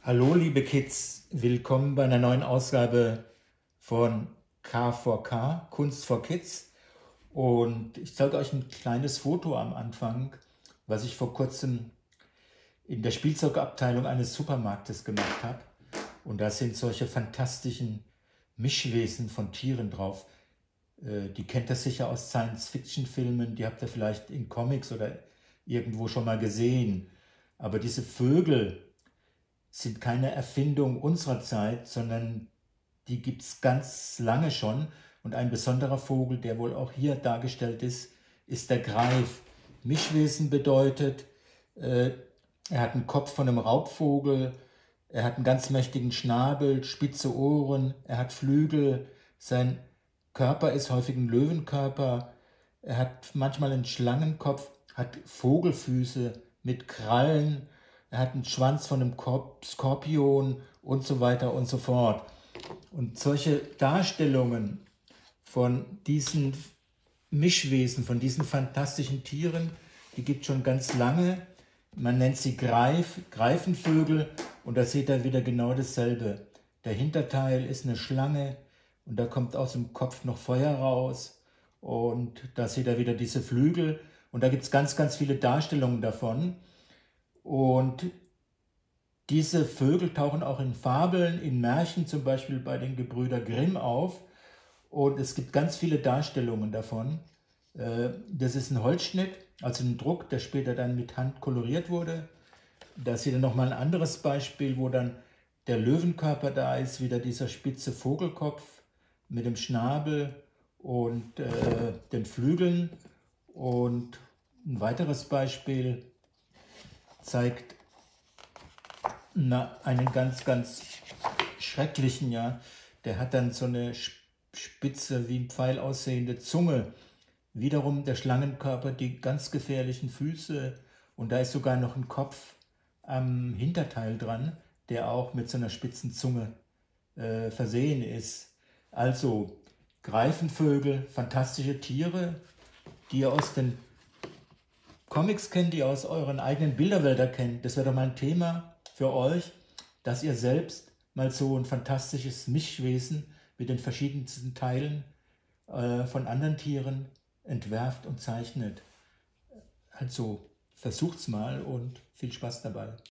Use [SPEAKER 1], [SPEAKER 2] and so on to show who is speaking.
[SPEAKER 1] Hallo liebe Kids, willkommen bei einer neuen Ausgabe von K4K, Kunst for Kids. Und ich zeige euch ein kleines Foto am Anfang, was ich vor kurzem in der Spielzeugabteilung eines Supermarktes gemacht habe. Und da sind solche fantastischen Mischwesen von Tieren drauf. Die kennt ihr sicher aus Science-Fiction-Filmen, die habt ihr vielleicht in Comics oder irgendwo schon mal gesehen. Aber diese Vögel sind keine Erfindung unserer Zeit, sondern die gibt es ganz lange schon. Und ein besonderer Vogel, der wohl auch hier dargestellt ist, ist der Greif. Mischwesen bedeutet, er hat einen Kopf von einem Raubvogel, er hat einen ganz mächtigen Schnabel, spitze Ohren, er hat Flügel, sein Körper ist häufig ein Löwenkörper, er hat manchmal einen Schlangenkopf, hat Vogelfüße mit Krallen, er hat einen Schwanz von einem Skorpion und so weiter und so fort. Und solche Darstellungen von diesen Mischwesen, von diesen fantastischen Tieren, die gibt es schon ganz lange. Man nennt sie Greifenvögel und da seht ihr wieder genau dasselbe. Der Hinterteil ist eine Schlange und da kommt aus dem Kopf noch Feuer raus und da seht ihr wieder diese Flügel und da gibt es ganz, ganz viele Darstellungen davon. Und diese Vögel tauchen auch in Fabeln, in Märchen, zum Beispiel bei den Gebrüder Grimm auf. Und es gibt ganz viele Darstellungen davon. Das ist ein Holzschnitt, also ein Druck, der später dann mit Hand koloriert wurde. Da seht ihr nochmal ein anderes Beispiel, wo dann der Löwenkörper da ist, wieder dieser spitze Vogelkopf mit dem Schnabel und den Flügeln. Und ein weiteres Beispiel zeigt einen ganz, ganz schrecklichen, ja. Der hat dann so eine spitze, wie ein Pfeil aussehende Zunge. Wiederum der Schlangenkörper, die ganz gefährlichen Füße und da ist sogar noch ein Kopf am Hinterteil dran, der auch mit so einer spitzen Zunge versehen ist. Also Greifenvögel, fantastische Tiere, die ihr aus den Comics kennt, die ihr aus euren eigenen Bilderwälder kennt. Das wäre doch mal ein Thema für euch, dass ihr selbst mal so ein fantastisches Mischwesen mit den verschiedensten Teilen von anderen Tieren entwerft und zeichnet. Also versucht's mal und viel Spaß dabei.